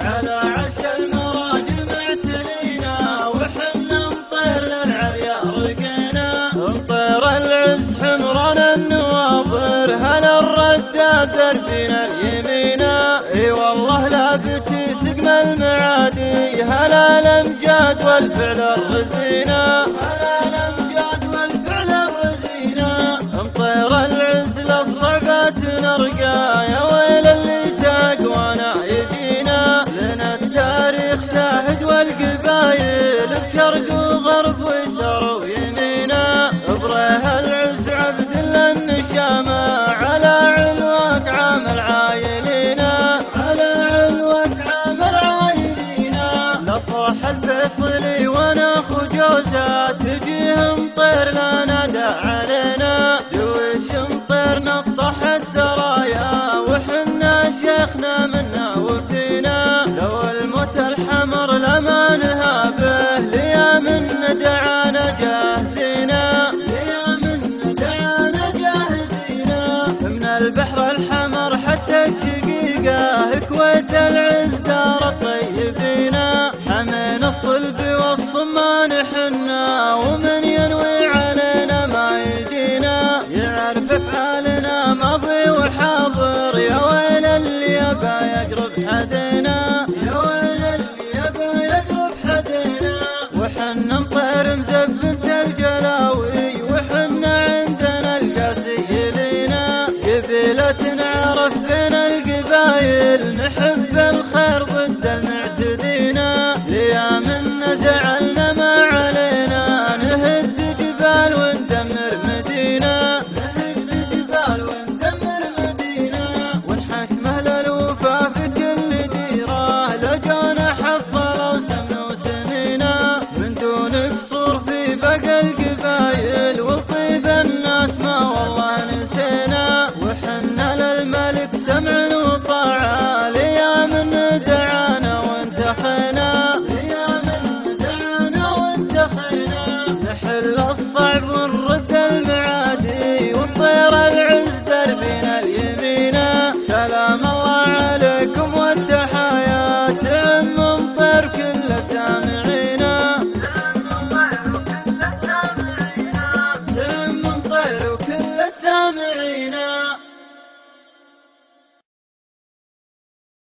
على عرش المراجل معتلينا، وحنا مطير للعليا رقينا. مطير العز حمران النواظر، هلا الرداد دربنا اليمينا. اي والله لا بتي سقم المعادي، هلا الامجاد والفعل الرزينا. هلا الامجاد والفعل الرزينا. مطير العز للصعبات نرقى، يا ويل اللي تقوانا يجينا. لنا التاريخ شاهد والقبايل، بشرق وغرب ويسار ويمينا. بريه العز عبد الله النشامة، على علوك عامل عايلينا. على علوك عامل عايلينا. لصوح الفيصلي وناخو جوزة، تجيهم طير لا نادى علينا. دويش مطير نطح السرايا، وحنا شيخنا منا وفينا. لو الموت الحمر لما نهابه، ليا من دعانا جاهزينا. ليا من دعانا جاهزينا. من البحر الحمر حتى الشقيقة، كويت العز دار الطيبين. حمين الصلب والصمان حنا، ومن ينوي علينا ما يجينا. يعرف افعالنا ماضي وحاضر، يا ويل اللي يبا يقرب حدنا. يا ويل اللي يبا يقرب حدنا. وحنا مطير مزبنت الجلاوي، وحنا عندنا القاسي لينا. قبيلة نعرف بين القبايل، نحب الخير ضد المعتدين. ليا من زعلنا ما علينا، نهد جبال وندمر مدينة. نهد جبال وندمر مدينة. ونحش مهل الوفا في كل ديرة، لجانا حصلوا سمن وسمينة. من دون قصور في باقي القبايل، وطيب الناس ما والله نسينا. وحنا للملك سمع وطاعة، ليا من دعانا وانتخينا. ليا من دعانا وانتخينا. نحل الصعب ونرث